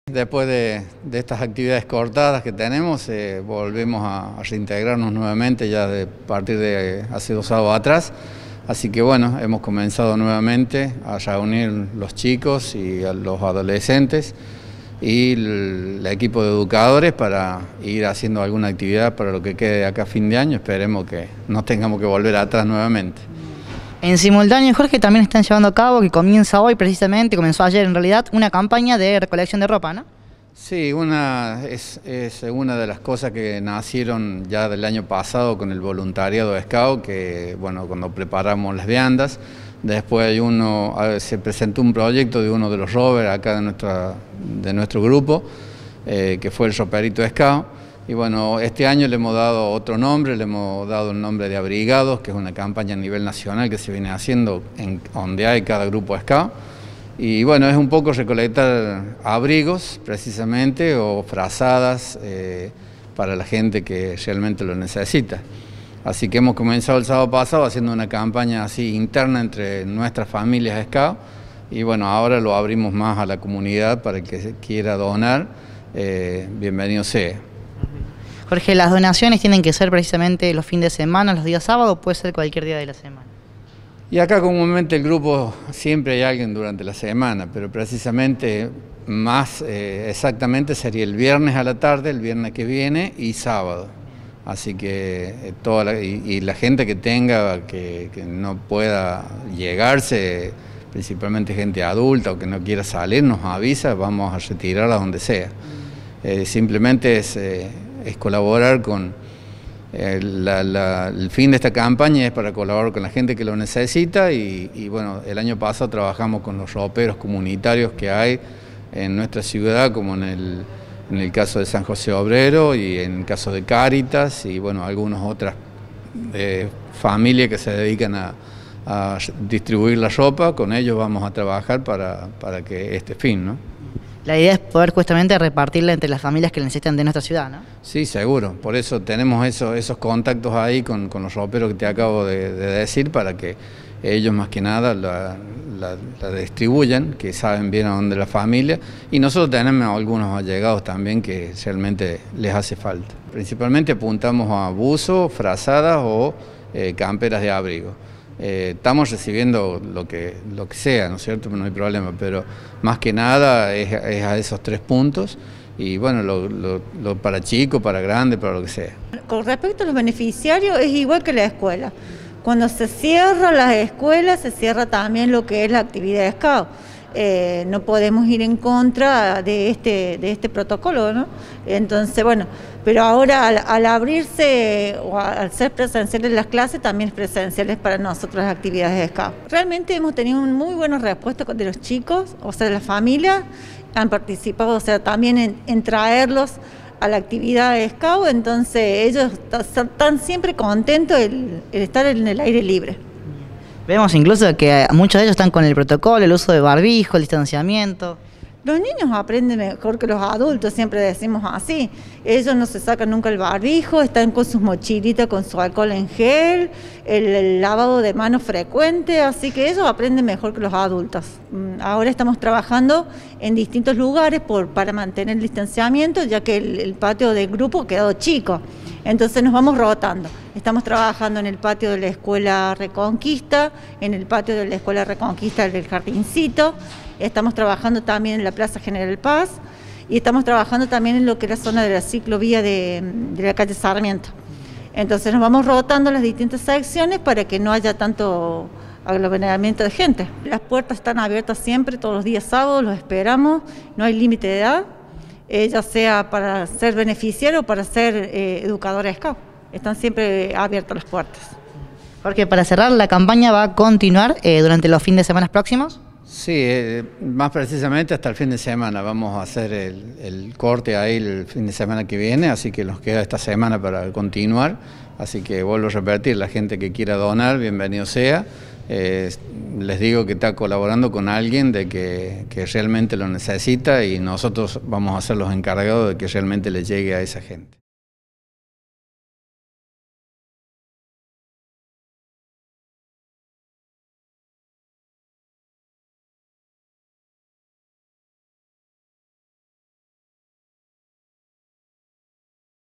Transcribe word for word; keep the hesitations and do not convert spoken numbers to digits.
Después de, de estas actividades cortadas que tenemos, eh, volvemos a, a reintegrarnos nuevamente ya de partir de hace dos sábados atrás. Así que bueno, hemos comenzado nuevamente a reunir los chicos y a los adolescentes y el, el equipo de educadores para ir haciendo alguna actividad para lo que quede acá a fin de año. Esperemos que no tengamos que volver atrás nuevamente. En simultáneo, Jorge, también están llevando a cabo, que comienza hoy precisamente, comenzó ayer en realidad, una campaña de recolección de ropa, ¿no? Sí, una, es, es una de las cosas que nacieron ya del año pasado con el voluntariado Scout, que bueno, cuando preparamos las viandas, después hay uno, se presentó un proyecto de uno de los rovers acá de, nuestra, de nuestro grupo, eh, que fue el roperito Scout. Y bueno, este año le hemos dado otro nombre, le hemos dado el nombre de Abrigados, que es una campaña a nivel nacional que se viene haciendo en donde hay cada grupo Scout. Y bueno, es un poco recolectar abrigos, precisamente, o frazadas eh, para la gente que realmente lo necesita. Así que hemos comenzado el sábado pasado haciendo una campaña así interna entre nuestras familias Scout. Y bueno, ahora lo abrimos más a la comunidad para el que quiera donar, eh, bienvenido sea. Jorge, las donaciones tienen que ser precisamente los fines de semana, los días sábados, o puede ser cualquier día de la semana. Y acá comúnmente el grupo siempre hay alguien durante la semana, pero precisamente más eh, exactamente sería el viernes a la tarde, el viernes que viene y sábado. Así que eh, toda la, y, y la gente que tenga, que, que no pueda llegarse, principalmente gente adulta o que no quiera salir, nos avisa, vamos a retirarla donde sea. Eh, simplemente es... Eh, es colaborar con eh, la, la, el fin de esta campaña es para colaborar con la gente que lo necesita y, y bueno, el año pasado trabajamos con los roperos comunitarios que hay en nuestra ciudad, como en el, en el caso de San José Obrero y en el caso de Cáritas y bueno, algunas otras eh, familias que se dedican a, a distribuir la ropa. Con ellos vamos a trabajar para, para que este fin, ¿no? La idea es poder justamente repartirla entre las familias que la necesitan de nuestra ciudad, ¿no? Sí, seguro. Por eso tenemos eso, esos contactos ahí con, con los roperos que te acabo de, de decir, para que ellos más que nada la, la, la distribuyan, que saben bien a dónde la familia. Y nosotros tenemos algunos allegados también que realmente les hace falta. Principalmente apuntamos a buzo, frazadas o eh, camperas de abrigo. Eh, estamos recibiendo lo que, lo que sea, ¿no es cierto? No hay problema, pero más que nada es, es a esos tres puntos y bueno, lo, lo, lo para chico, para grande, para lo que sea. Con respecto a los beneficiarios es igual que la escuela. Cuando se cierran las escuelas se cierra también lo que es la actividad Scout. Eh, no podemos ir en contra de este, de este protocolo, ¿no? Entonces, bueno, pero ahora al, al abrirse o al ser presenciales las clases, también es presenciales para nosotros las actividades Scout. Realmente hemos tenido una muy buena respuesta de los chicos, o sea, de las familias, han participado, o sea, también en, en traerlos a la actividad Scout, entonces ellos están siempre contentos el, el estar en el aire libre. Vemos incluso que muchos de ellos están con el protocolo, el uso de barbijo, el distanciamiento. Los niños aprenden mejor que los adultos, siempre decimos así. Ellos no se sacan nunca el barbijo, están con sus mochilitas, con su alcohol en gel, el, el lavado de manos frecuente, así que ellos aprenden mejor que los adultos. Ahora estamos trabajando en distintos lugares por, para mantener el distanciamiento, ya que el, el patio del grupo ha quedado chico. Entonces nos vamos rotando. Estamos trabajando en el patio de la Escuela Reconquista, en el patio de la Escuela Reconquista del Jardincito, estamos trabajando también en la Plaza General Paz y estamos trabajando también en lo que es la zona de la ciclovía de, de la calle Sarmiento. Entonces nos vamos rotando las distintas secciones para que no haya tanto aglomeramiento de gente. Las puertas están abiertas siempre, todos los días sábados, los esperamos, no hay límite de edad. Eh, ya sea para ser beneficiario o para ser eh, educadora Scout. Están siempre abiertas las puertas. Porque para cerrar, la campaña va a continuar eh, durante los fines de semana próximos. Sí, eh, más precisamente hasta el fin de semana. Vamos a hacer el, el corte ahí el fin de semana que viene, así que nos queda esta semana para continuar. Así que vuelvo a repetir, la gente que quiera donar, bienvenido sea. Eh, les digo que está colaborando con alguien de que, que realmente lo necesita y nosotros vamos a ser los encargados de que realmente le llegue a esa gente.